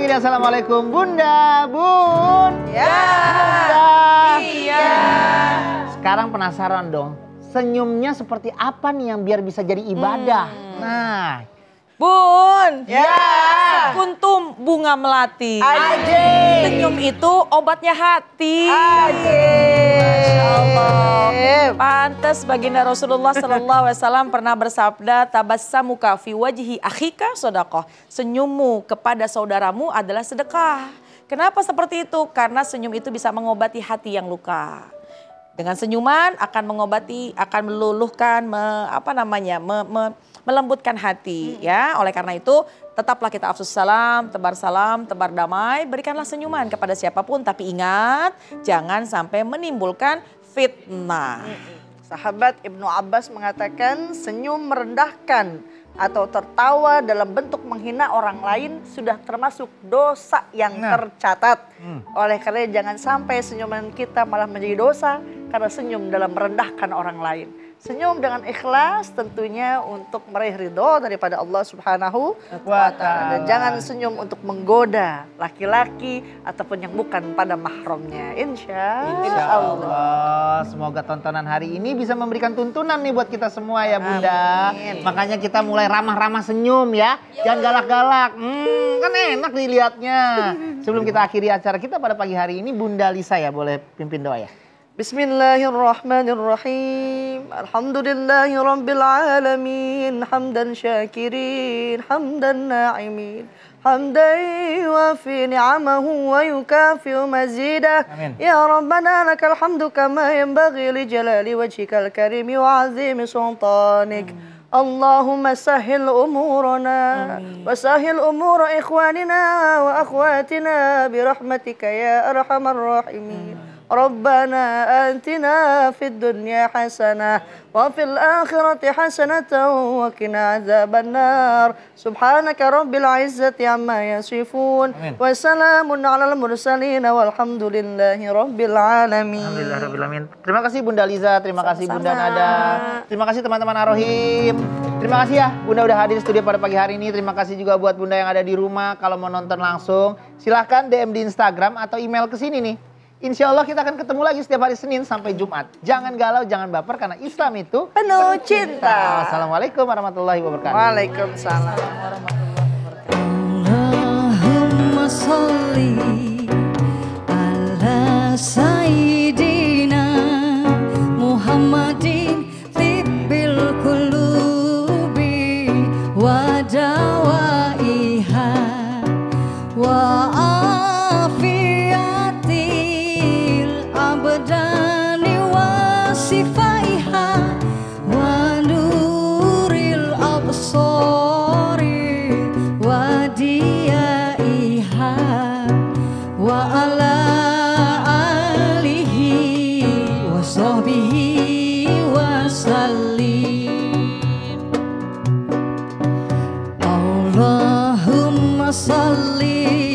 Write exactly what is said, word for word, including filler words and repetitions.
lagi di Assalamualaikum Bunda, Bun. Ya. Bunda. Iya. Sekarang penasaran dong, senyumnya seperti apa nih yang biar bisa jadi ibadah? Hmm. Nah. Bun. Ya. Kuntum bunga melati. Ajib. Senyum itu obatnya hati. Ajib. Masya Allah. Pantas baginda Rasulullah Sallallahu Alaihi Wasallam pernah bersabda, tabassamuka fi wajhi akhika sodakoh. Senyummu kepada saudaramu adalah sedekah. Kenapa seperti itu? Karena senyum itu bisa mengobati hati yang luka. Dengan senyuman akan mengobati, akan meluluhkan, me, apa namanya, me, me, melembutkan hati. Hmm. Ya, oleh karena itu tetaplah kita afsus salam, tebar salam, tebar damai, berikanlah senyuman kepada siapapun. Tapi ingat, jangan sampai menimbulkan fitnah. Hmm. Sahabat Ibnu Abbas mengatakan senyum merendahkan atau tertawa dalam bentuk menghina orang lain sudah termasuk dosa yang nah. tercatat. Hmm. Oleh karena jangan sampai senyuman kita malah menjadi dosa karena senyum dalam merendahkan orang lain. Senyum dengan ikhlas tentunya untuk meraih ridho daripada Allah Subhanahu wa Ta'ala. Dan jangan senyum untuk menggoda laki-laki ataupun yang bukan pada mahramnya. Insya, Insya Allah. Semoga tontonan hari ini bisa memberikan tuntunan nih buat kita semua ya Bunda. Amin. Makanya kita mulai ramah-ramah senyum ya. Jangan galak-galak. Hmm, kan enak dilihatnya. Sebelum kita akhiri acara kita pada pagi hari ini, Bunda Lisa ya boleh pimpin doa ya. Bismillahirrahmanirrahim. Alhamdulillahi rabbil alamin. Hamdan syakirin, hamdan na'imin. Hamdan yuafi ni'amahu wa yukafi'u mazidah. Ya Rabbana lakal hamdu kama yanbaghi li jalali wajhikal karimi wa azimi sultanik. Allahumma sahil umurana wa sahil umura ikhwanina wa akhwatina birahmatika ya arhamar rahimin. Rabbana atina fid dunya hasanah wa fil akhirati hasanatan wa qina azabannar. Subhanaka rabbil izzati amma yasifun. Wa salamun alal mursalin walhamdulillahi rabbil alamin. Alhamdulillah rabbil alamin. Terima kasih Bunda Liza, terima kasih Sama-sama. Bunda Nada. Terima kasih teman-teman Ar-Rohim. Terima kasih ya Bunda udah hadir di studio pada pagi hari ini. Terima kasih juga buat Bunda yang ada di rumah. Kalau mau nonton langsung silahkan D M di Instagram atau email ke sini nih. Insya Allah kita akan ketemu lagi setiap hari Senin sampai Jumat. Jangan galau, jangan baper karena Islam itu penuh cinta. Assalamualaikum warahmatullahi wabarakatuh. Waalaikumsalam warahmatullahi wabarakatuh. Allahumma sholli ala sayyidina Muhammadin tibbil qulubi wa dawaiha wa abdani wa sifaiha wa nuril absari wa diyaiha wa ala alihi wa sahbihi wa sallim. Allahumma salli